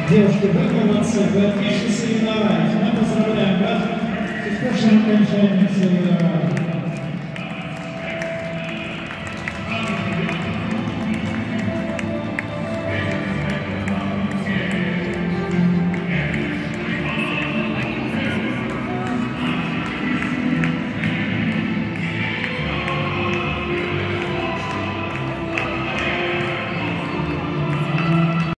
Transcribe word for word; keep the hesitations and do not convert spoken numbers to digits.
Девушки, вы молодцы, вы отлично соревновались. Мы поздравляем вас с успешным окончанием соревнований.